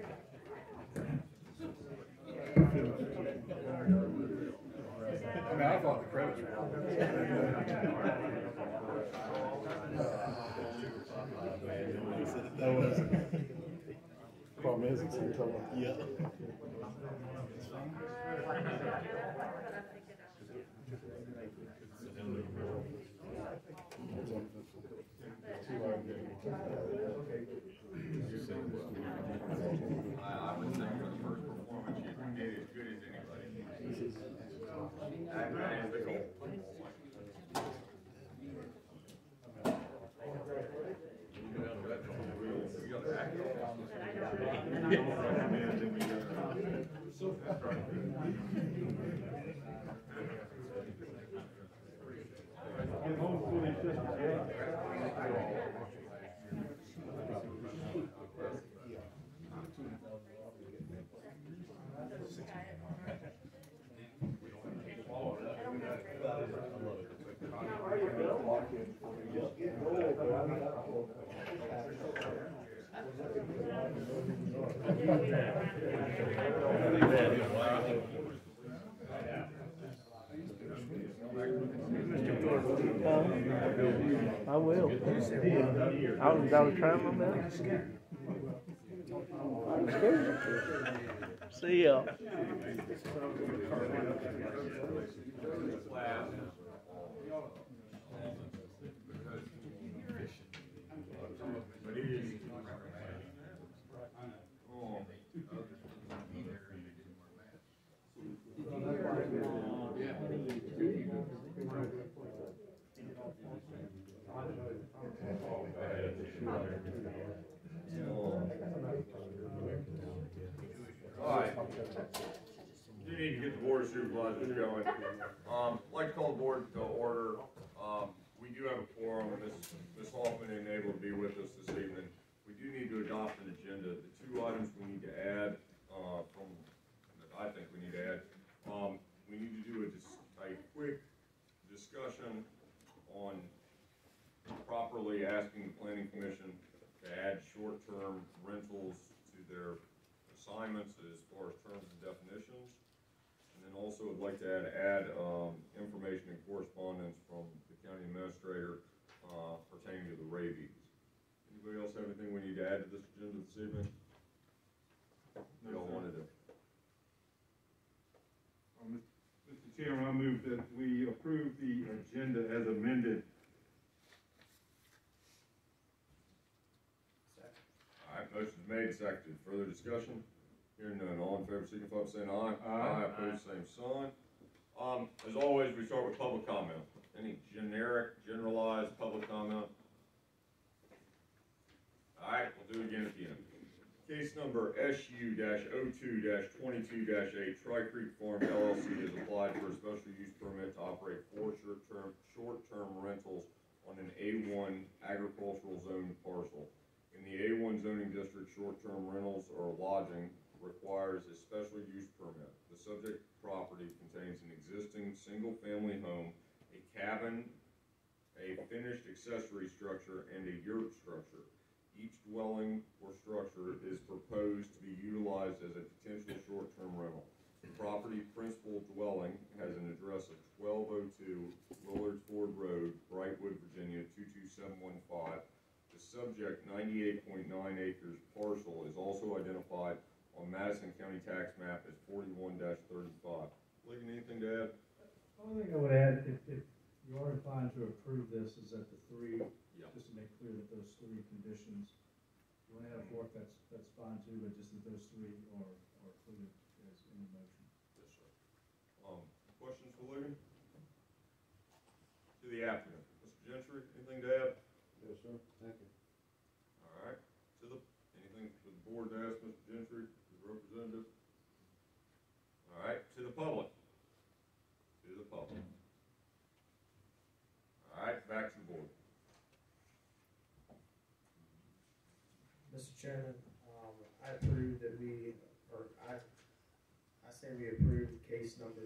I mean, I thought the credits were wrong. That was problem is it's in trouble. Yeah. I would say for the first performance, you did as good as anybody. That is the goal. I will. I was trying my best. See ya. Alright. You need to get the board of supervisors going. I'd like to call the board to order. We do have a quorum. Ms. Hoffman ain't able to be with us this evening. We do need to adopt an agenda. The two items we need to add, I think we need to add, we need to do a quick discussion on properly asking the planning commission to add short-term rentals to their assignments as far as terms and definitions. And then also I'd like to add information and correspondence from the county administrator pertaining to the rabies. Anybody else have anything we need to add to this agenda this evening? Y'all wanted to? Mr. Chairman, I move that we approve the agenda as amended. Alright, motion's made, seconded. Further discussion? Hearing none, all in favor signify by saying aye. Aye. Opposed, same sign. As always, we start with public comment. Any generalized public comment? Alright, we'll do it again at the end. Case number SU-02-22-8, Tri-Creek Farm LLC has applied for a special use permit to operate 4 short-term rentals on an A1 agricultural zone parcel. In the A1 zoning district, short-term rentals or lodging requires a special use permit. The subject property contains an existing single-family home, a cabin, a finished accessory structure, and a yurt structure. Each dwelling or structure is proposed to be utilized as a potential short-term rental. The property principal dwelling has an address of 1202 Willards Ford Road, Brightwood, Virginia 22715. The subject 98.9 acres parcel is also identified on Madison County tax map as 41-35. Lincoln, anything to add? The only thing I would add, if you are inclined to approve this, is that the three, just to make clear that those 3 conditions, you want to add a fourth, that's fine too, but just that those 3 are included as in the motion. Yes, sir. Questions for Lincoln? To the applicant, Mr. Gentry, anything to add? Yes, sir. Thank you. All right. Anything for the board to ask Mr. Gentry, the representative? All right. To the public. To the public. All right. Back to the board. Mr. Chairman, I approve that I say we approve case number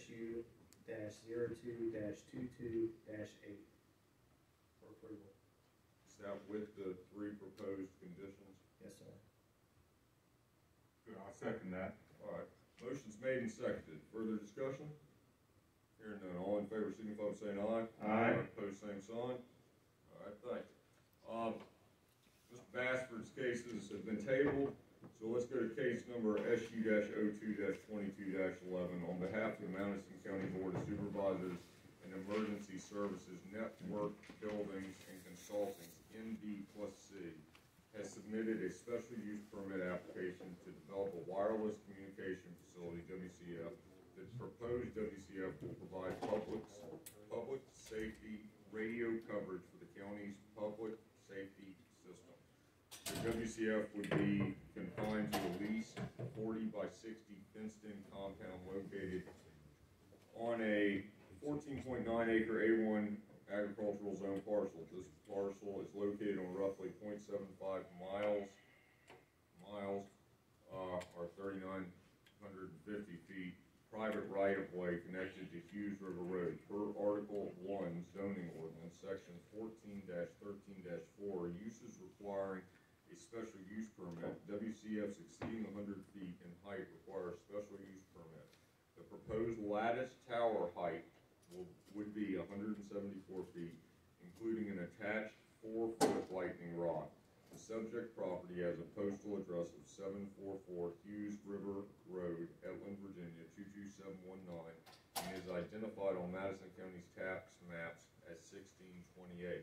SU-02-22-8 for approval. Is that with the 3 proposed conditions? Yes, sir. Good, I'll second that. All right, motion's made and seconded. Further discussion? Hearing none, all in favor, signify by saying aye. Aye. Opposed, same sign. All right, thank you. Mr. Bassford's cases have been tabled, so let's go to case number SU-02-22-11. On behalf of the Madison County Board of Supervisors and Emergency Services Network Buildings and Consulting, NB+C, has submitted a special use permit application to develop a wireless communication facility, WCF. The proposed WCF will provide public safety radio coverage for the county's public safety system. The WCF would be confined to a leased 40 by 60 fenced-in compound located on a 14.9 acre A1 agricultural zone parcel. This parcel is located on roughly 0.75 miles, or 3,950 feet, private right-of-way connected to Hughes River Road. Per Article 1 zoning ordinance, section 14-13-4, uses requiring a special use permit. WCFs exceeding 100 feet in height require a special use permit. The proposed lattice tower height would be 174 feet, including an attached 4-foot lightning rod. The subject property has a postal address of 744 Hughes River Road, Etland, Virginia 22719, and is identified on Madison County's tax maps as 1628.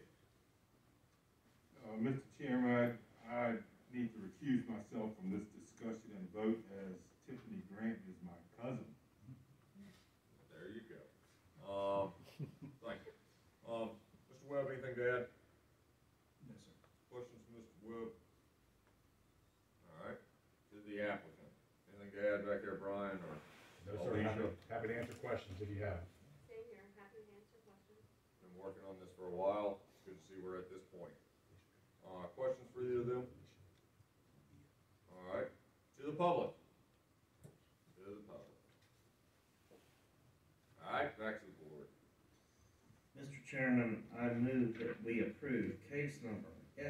Mr. Chairman, I need to recuse myself from this discussion and vote as Tiffany Grant is my cousin. There you go. Thank you. Mr. Webb, anything to add? No, sir. Questions from Mr. Webb? All right, to the applicant. Anything to add back there, Brian, or? No, sir, happy to answer questions if you have. Same here, happy to answer questions. Been working on this for a while. It's good to see we're at this point. Questions for either of them? All right, to the public. To the public. All right, back to the board. Mr. Chairman, I move that we approve case number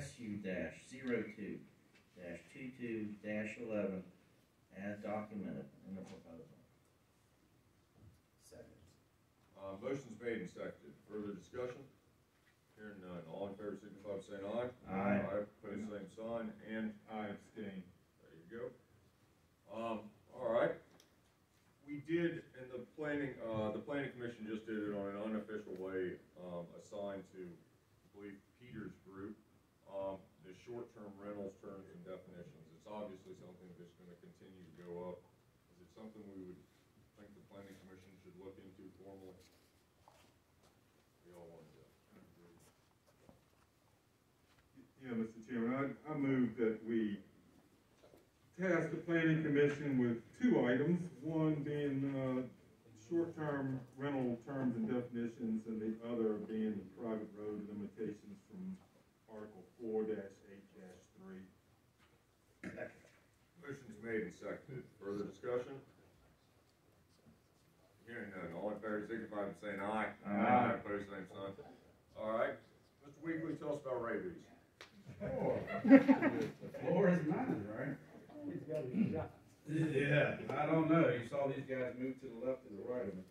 SU-02-22-11 as documented in the proposal. Second. Motion's made and seconded. Further discussion? Hearing none. All in favor, signify by saying aye. Aye. Opposed, same sign, and I abstain. there you go. All right. We did, and the planning commission just did it on an unofficial way, assigned to, I believe, Peter's group, the short-term rentals terms and definitions. It's obviously something that's gonna continue to go up. Is it something we would think the planning commission should look into formally? We all want to. Yeah, Mr. Chairman, I move that we task the planning commission with 2 items, one being short-term rental terms and definitions, and the other being the private road limitations from Article 4-8-3. Motion's made and seconded. Further discussion? Hearing none. All in favor, signify by saying aye. Aye. Opposed, same sign. All right. Mr. Weekly, tell us about rabies. The floor is mine, right? Yeah, I don't know. You saw these guys move to the left and the right of me.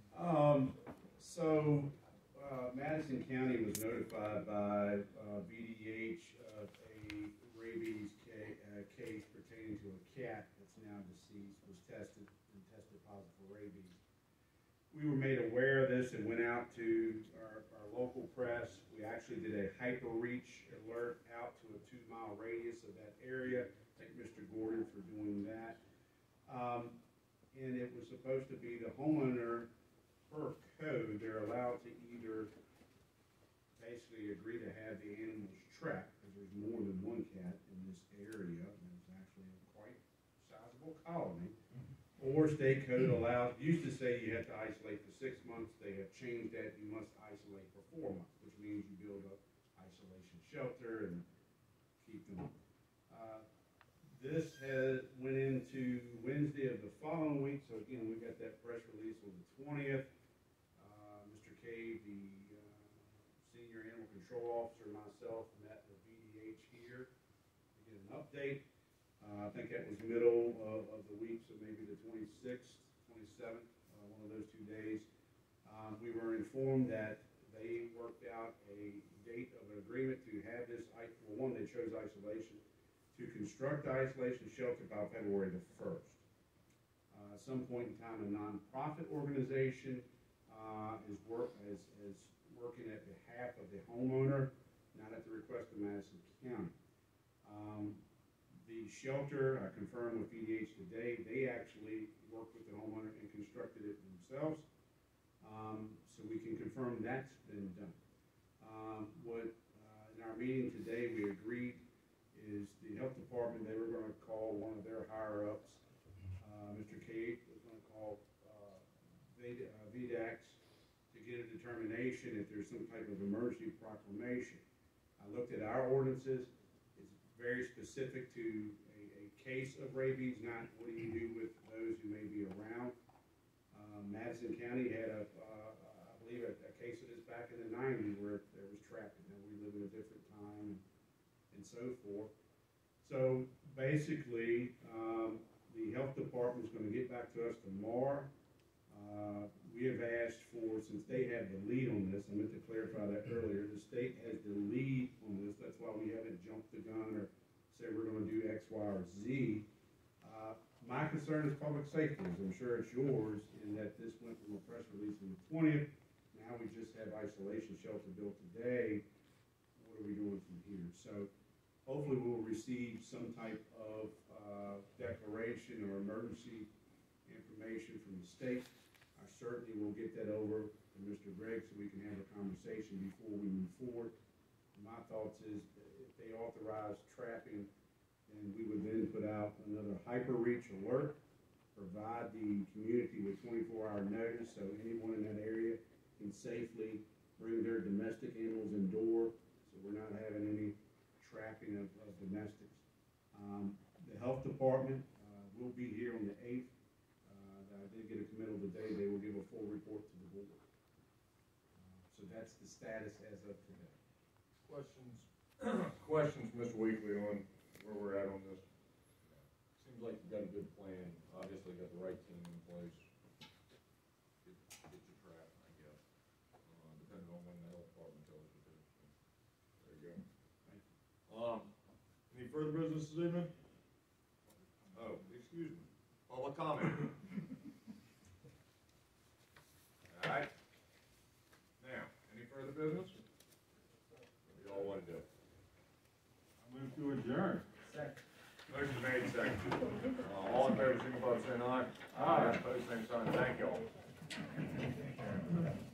Madison County was notified by BDH of a rabies case pertaining to a cat that's now deceased, was tested positive for rabies. We were made aware of this and went out to our local press. We actually did a hyper reach alert out to a 2-mile radius of that area. Thank Mr. Gordon for doing that. And it was supposed to be the homeowner, per code, they're allowed to either basically agree to have the animals trapped, because there's more than one cat in this area, and there's actually a quite sizable colony. Or state code allows, used to say you had to isolate for 6 months, they have changed that, you must isolate for 4 months, which means you build up isolation shelter and keep them. This went into Wednesday of the following week, so again, we got that press release on the 20th. Mr. Cave, the senior animal control officer, and myself met with BDH here to get an update. I think that was middle of the week, so maybe the 26th, 27th, one of those 2 days. We were informed that they worked out a date of an agreement to have this, well, one, they chose Isolation, to construct the isolation shelter by February the 1st. At some point in time, a nonprofit organization is working at behalf of the homeowner, not at the request of Madison County. The shelter, I confirmed with VDH today, they actually worked with the homeowner and constructed it themselves. So we can confirm that's been done. In our meeting today, we agreed is the health department, they were gonna call one of their higher ups. Mr. Cade was gonna call, VDAX to get a determination if there's some type of emergency proclamation. I looked at our ordinances, it's very specific to a case of rabies, not what do you do with those who may be around. Madison County had I believe a case of this back in the 90s where there was trapping. Now we live in a different time and so forth. So basically, the health department is going to get back to us tomorrow. We have asked for, since they have the lead on this, I meant to clarify that earlier, the state has the lead on this. That's why we haven't jumped the gun or said we're going to do X, Y, or Z. My concern is public safety, as I'm sure it's yours, in that this went from a press release on the 20th. Now we just have isolation shelter built today. What are we doing from here? So hopefully we'll receive some type of declaration or emergency information from the state. I certainly will get that over to Mr. Gregg so we can have a conversation before we move forward. My thoughts is if they authorize trapping, and we would then put out another hyper reach alert, provide the community with 24-hour notice so anyone in that area can safely bring their domestic animals indoor, so we're not having any trapping of domestics. The health department will be here on the 8th. I did get a committal today. They will give a full report to the board. So that's the status as of today. Questions, Mr. Weekly, on where we're at on this? Seems like you've got a good plan, obviously got the right team in place. Get your trap, I guess, depending on when the health department tells you to. There you go. Thank you. Any further business this evening? Oh, excuse me, public comment. All right. Now, any further business? What do y'all want to do? I move to adjourn. Motion made, second. All in favor, signify by saying aye. Aye. Opposed, same sign. Thank y'all.